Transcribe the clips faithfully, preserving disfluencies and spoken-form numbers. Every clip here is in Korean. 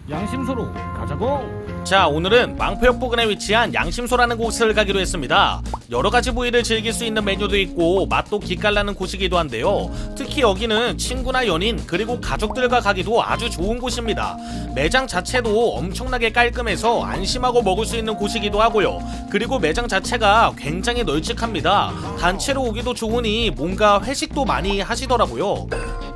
양심소로 가자고. 자, 오늘은 망포역 부근에 위치한 양심소라는 곳을 가기로 했습니다. 여러가지 부위를 즐길 수 있는 메뉴도 있고 맛도 기깔나는 곳이기도 한데요. 특히 여기는 친구나 연인 그리고 가족들과 가기도 아주 좋은 곳입니다. 매장 자체도 엄청나게 깔끔해서 안심하고 먹을 수 있는 곳이기도 하고요. 그리고 매장 자체가 굉장히 널찍합니다. 단체로 오기도 좋으니 뭔가 회식도 많이 하시더라고요.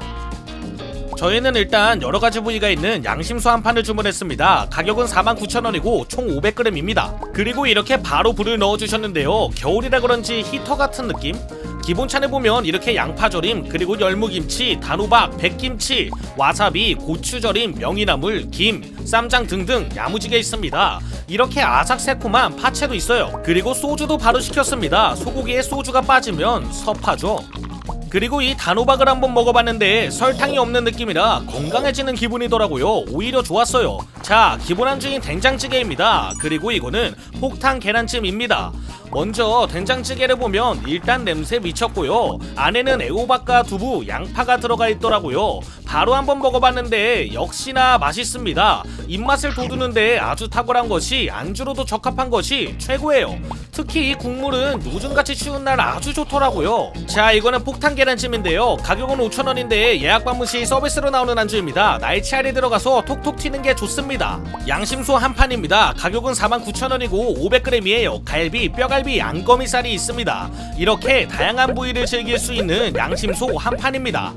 저희는 일단 여러가지 부위가 있는 양심소 한 판을 주문했습니다. 가격은 사만 구천 원이고 총 오백 그램입니다. 그리고 이렇게 바로 불을 넣어주셨는데요. 겨울이라 그런지 히터 같은 느낌? 기본찬에 보면 이렇게 양파절임, 그리고 열무김치, 단호박, 백김치, 와사비, 고추절임, 명이나물, 김, 쌈장 등등 야무지게 있습니다. 이렇게 아삭새콤한 파채도 있어요. 그리고 소주도 바로 시켰습니다. 소고기에 소주가 빠지면 섭하죠. 그리고 이 단호박을 한번 먹어봤는데 설탕이 없는 느낌이라 건강해지는 기분이더라고요. 오히려 좋았어요. 자, 기본 안주인 된장찌개입니다. 그리고 이거는 폭탄 계란찜입니다. 먼저 된장찌개를 보면 일단 냄새 미쳤고요. 안에는 애호박과 두부, 양파가 들어가 있더라고요. 바로 한번 먹어봤는데 역시나 맛있습니다. 입맛을 돋우는데 아주 탁월한 것이 안주로도 적합한 것이 최고예요. 특히 이 국물은 요즘같이 추운 날 아주 좋더라고요. 자, 이거는 폭탄 계란찜인데요. 가격은 오천 원인데 예약 방문 시 서비스로 나오는 안주입니다. 날치알이 들어가서 톡톡 튀는 게 좋습니다. 양심소 한 판입니다. 가격은 사만 구천 원이고 오백 그램이에요. 갈비, 뼈갈비, 안거미살이 있습니다. 이렇게 다양한 부위를 즐길 수 있는 양심소 한 판입니다.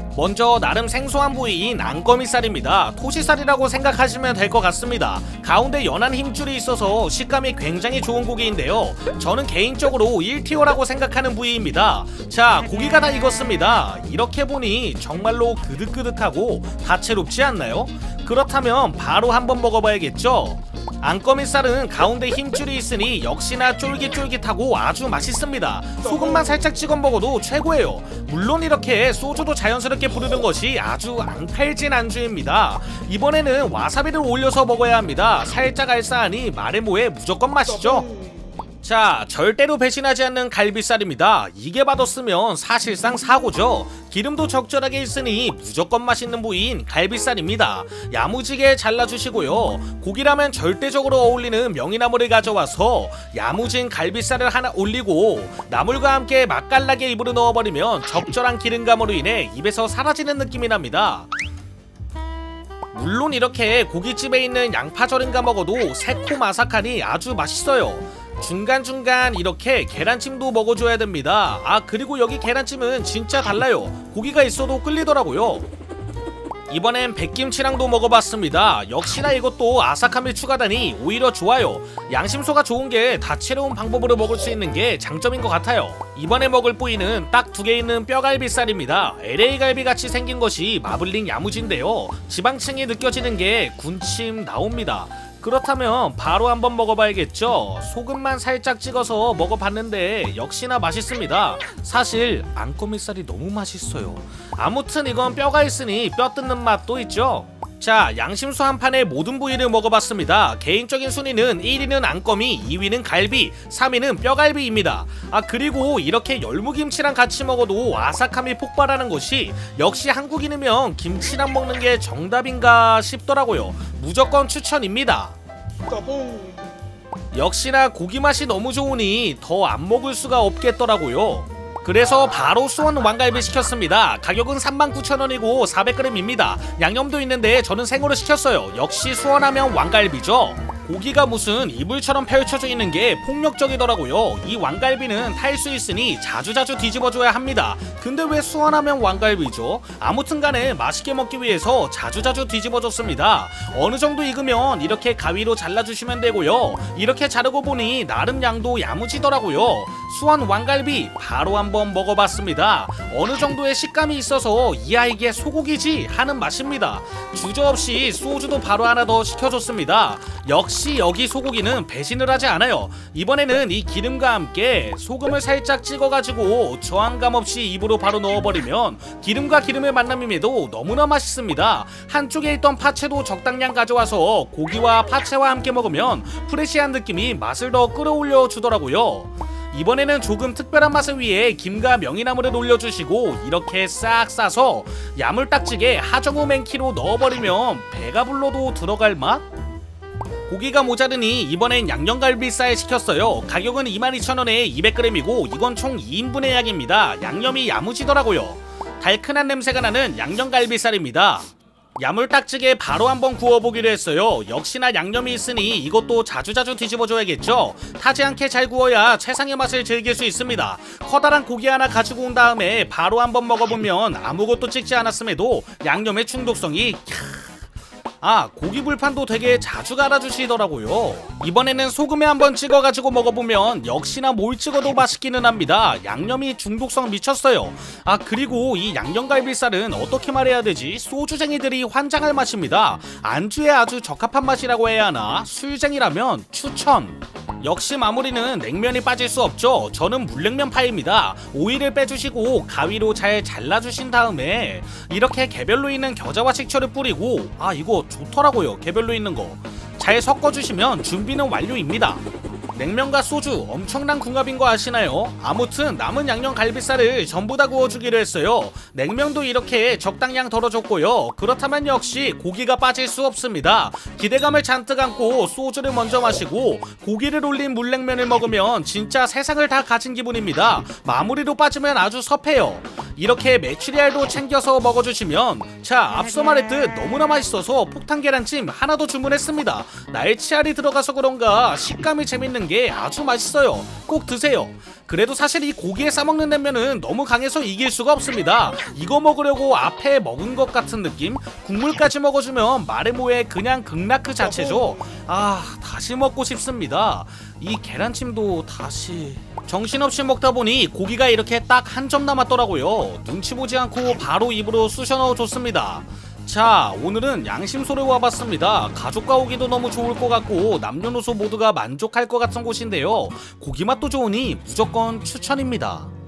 먼저 나름 생소한 부위인 안거미살입니다. 토시살이라고 생각하시면 될 것 같습니다. 가운데 연한 힘줄이 있어서 식감이 굉장히 좋은 고기인데요. 저는 개인적으로 일 티어라고 생각하는 부위입니다. 자, 고기가 다 익었습니다. 이렇게 보니 정말로 그득그득하고 다채롭지 않나요? 그렇다면 바로 한번 먹어봐야겠죠? 안거미살은 가운데 힘줄이 있으니 역시나 쫄깃쫄깃하고 아주 맛있습니다. 소금만 살짝 찍어 먹어도 최고예요. 물론 이렇게 소주도 자연스럽게 부르는 것이 아주 앙칼진 안주입니다. 이번에는 와사비를 올려서 먹어야 합니다. 살짝 알싸하니 말해 뭐해 무조건 맛이죠. 자, 절대로 배신하지 않는 갈비살입니다. 이게 맛없으면 사실상 사고죠. 기름도 적절하게 있으니 무조건 맛있는 부위인 갈비살입니다. 야무지게 잘라주시고요. 고기라면 절대적으로 어울리는 명이나물을 가져와서 야무진 갈비살을 하나 올리고 나물과 함께 맛깔나게 입으로 넣어버리면 적절한 기름감으로 인해 입에서 사라지는 느낌이 납니다. 물론 이렇게 고깃집에 있는 양파절임과 먹어도 새콤아삭하니 아주 맛있어요. 중간중간 이렇게 계란찜도 먹어줘야 됩니다. 아, 그리고 여기 계란찜은 진짜 달라요. 고기가 있어도 끌리더라고요. 이번엔 백김치랑도 먹어봤습니다. 역시나 이것도 아삭함이 추가되니 오히려 좋아요. 양심소가 좋은게 다채로운 방법으로 먹을 수 있는 게 장점인 것 같아요. 이번에 먹을 부위는 딱 두 개 있는 뼈갈비살입니다. 엘에이 갈비같이 생긴 것이 마블링 야무진데요. 지방층이 느껴지는 게 군침 나옵니다. 그렇다면 바로 한번 먹어봐야겠죠. 소금만 살짝 찍어서 먹어봤는데 역시나 맛있습니다. 사실 안거미살이 너무 맛있어요. 아무튼 이건 뼈가 있으니 뼈 뜯는 맛도 있죠. 자, 양심소 한 판의 모든 부위를 먹어봤습니다. 개인적인 순위는 일 위는 안거미, 이 위는 갈비, 삼 위는 뼈갈비입니다. 아, 그리고 이렇게 열무김치랑 같이 먹어도 아삭함이 폭발하는 것이 역시 한국인이면 김치랑 먹는 게 정답인가 싶더라고요. 무조건 추천입니다. 역시나 고기 맛이 너무 좋으니 더 안 먹을 수가 없겠더라고요. 그래서 바로 수원 왕갈비 시켰습니다. 가격은 삼만 구천 원이고 사백 그램입니다. 양념도 있는데 저는 생으로 시켰어요. 역시 수원하면 왕갈비죠. 고기가 무슨 이불처럼 펼쳐져 있는 게 폭력적이더라고요. 이 왕갈비는 탈 수 있으니 자주자주 뒤집어줘야 합니다. 근데 왜 수원하면 왕갈비죠? 아무튼 간에 맛있게 먹기 위해서 자주자주 뒤집어줬습니다. 어느 정도 익으면 이렇게 가위로 잘라주시면 되고요. 이렇게 자르고 보니 나름 양도 야무지더라고요. 수원 왕갈비 바로 한번 먹어봤습니다. 어느 정도의 식감이 있어서 이야 이게 소고기지 하는 맛입니다. 주저없이 소주도 바로 하나 더 시켜줬습니다. 역시 여기 소고기는 배신을 하지 않아요. 이번에는 이 기름과 함께 소금을 살짝 찍어가지고 저항감 없이 입으로 바로 넣어버리면 기름과 기름의 만남임에도 너무나 맛있습니다. 한쪽에 있던 파채도 적당량 가져와서 고기와 파채와 함께 먹으면 프레시한 느낌이 맛을 더 끌어올려 주더라고요. 이번에는 조금 특별한 맛을 위해 김과 명이나물을 올려주시고 이렇게 싹 싸서 야물딱지게 하정우 맨키로 넣어버리면 배가 불러도 들어갈 맛? 고기가 모자르니 이번엔 양념갈비살 시켰어요. 가격은 이만 이천 원에 이백 그램이고 이건 총 이 인분의 약입니다. 양념이 야무지더라고요. 달큰한 냄새가 나는 양념갈비살입니다. 야물딱지게 바로 한번 구워보기로 했어요. 역시나 양념이 있으니 이것도 자주자주 뒤집어줘야겠죠. 타지 않게 잘 구워야 최상의 맛을 즐길 수 있습니다. 커다란 고기 하나 가지고 온 다음에 바로 한번 먹어보면 아무것도 찍지 않았음에도 양념의 중독성이 아, 고기 불판도 되게 자주 갈아주시더라고요. 이번에는 소금에 한번 찍어가지고 먹어보면 역시나 뭘 찍어도 맛있기는 합니다. 양념이 중독성 미쳤어요. 아, 그리고 이 양념갈비살은 어떻게 말해야 되지? 소주쟁이들이 환장할 맛입니다. 안주에 아주 적합한 맛이라고 해야 하나? 술쟁이라면 추천! 역시 마무리는 냉면이 빠질 수 없죠. 저는 물냉면 파입니다. 오이를 빼주시고 가위로 잘 잘라주신 다음에 이렇게 개별로 있는 겨자와 식초를 뿌리고 아 이거 좋더라고요. 개별로 있는 거 잘 섞어주시면 준비는 완료입니다. 냉면과 소주 엄청난 궁합인 거 아시나요? 아무튼 남은 양념 갈비살을 전부 다 구워주기로 했어요. 냉면도 이렇게 적당량 덜어줬고요. 그렇다면 역시 고기가 빠질 수 없습니다. 기대감을 잔뜩 안고 소주를 먼저 마시고 고기를 올린 물냉면을 먹으면 진짜 세상을 다 가진 기분입니다. 마무리로 빠지면 아주 섭해요. 이렇게 메추리알도 챙겨서 먹어주시면 자 앞서 말했듯 너무나 맛있어서 폭탄 계란찜 하나 더 주문했습니다. 날치알이 들어가서 그런가 식감이 재밌는 게 아주 맛있어요. 꼭 드세요. 그래도 사실 이 고기에 싸먹는 냉면은 너무 강해서 이길 수가 없습니다. 이거 먹으려고 앞에 먹은 것 같은 느낌? 국물까지 먹어주면 말해 뭐해 그냥 극락 그 자체죠. 아 다시 먹고 싶습니다. 이 계란찜도 다시 정신없이 먹다 보니 고기가 이렇게 딱 한 점 남았더라고요. 눈치 보지 않고 바로 입으로 쑤셔 넣어줬습니다. 자 오늘은 양심소를 와봤습니다. 가족과 오기도 너무 좋을 것 같고 남녀노소 모두가 만족할 것 같은 곳인데요. 고기 맛도 좋으니 무조건 추천입니다.